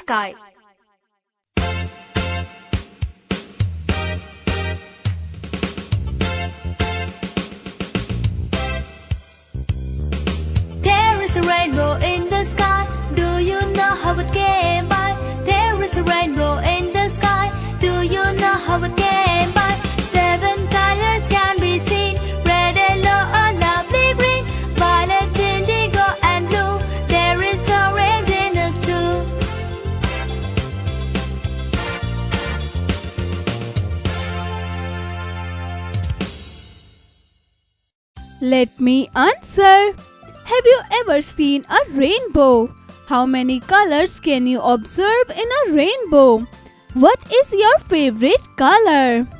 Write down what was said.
sky. There is a rainbow in the sky. Do you know how it came by? There is a rainbow in the sky. Do you know how it came by? 7 colors can be seen. Red, yellow, a lovely green. Violet, indigo, and blue. There is orange in it too. Let me answer. Have you ever seen a rainbow? How many colors can you observe in a rainbow? What is your favorite color?